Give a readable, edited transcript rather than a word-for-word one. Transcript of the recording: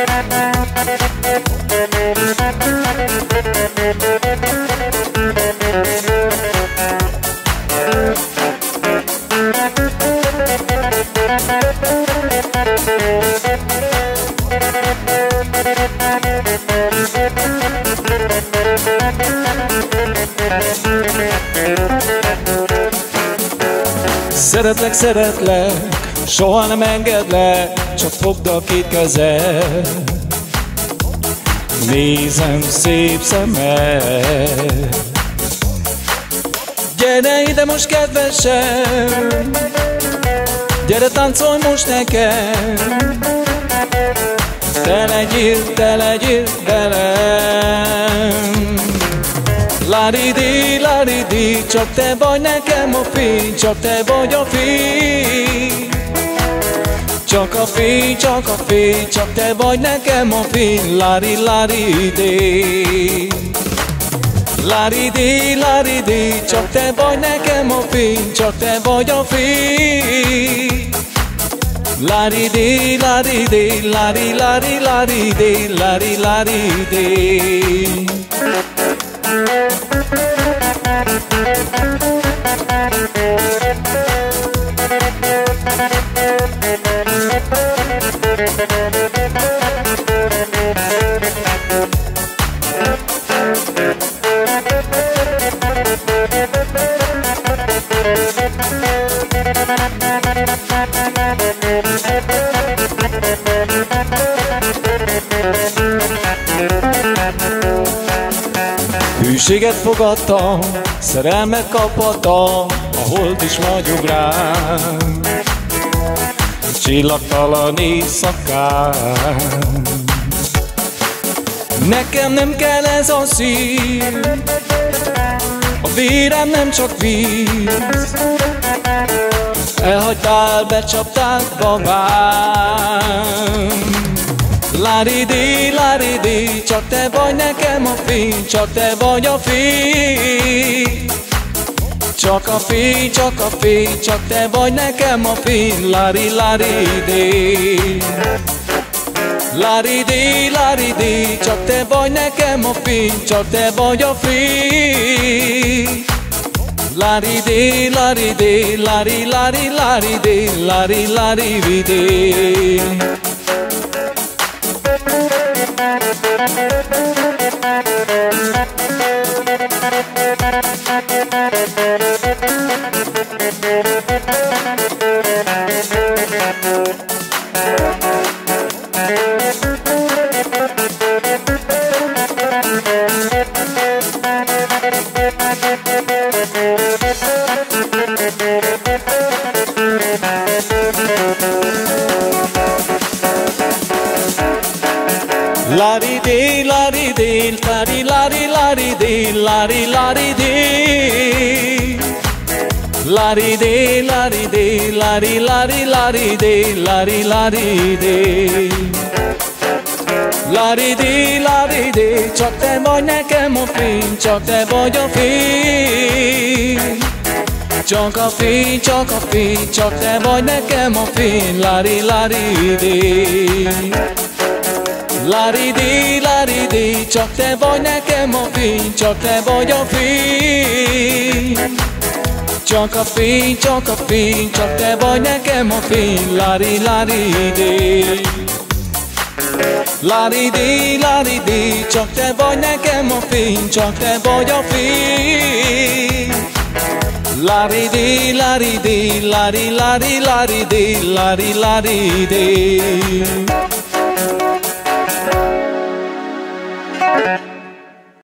Szeretlek, szeretlek, soha nem engedlek, csak fogd a két kezed. Nézem szép szemed. Gyere ide most kedvesem, gyere táncolj most nekem. Te legyél velem. Láridi, csak te vagy nekem a fény, csak te vagy a fény. Csak a fény, csak te vagy nekem a fény. Láridi, csak te vagy nekem a fény, csak te vagy a fény. Láridi. Hűséget fogadtam, szerelmet kaphattam, a hold is nagyobb rám, csillagtalan éjszakán. Nekem nem kell ez a szív, a vérem nem csak víz. Elhagytál, becsaptál babám. Láridi, csak te vagy nekem a fény, csak te vagy a fény. Csak a fény, csak te vagy nekem a fény. Láridi, csak te vagy nekem a fény, csak te vagy a fény. Láridi. Csak te vagy nekem a fény, csak te vagy a fény. Csak a fény, csak te vagy nekem a fény. Láridi, csak te vagy nekem a fény, csak te vagy a fény. Csak a fény, csak te vagy nekem a fény. Láridi, csak te vagy nekem a fény, csak te vagy a fény. Láridi.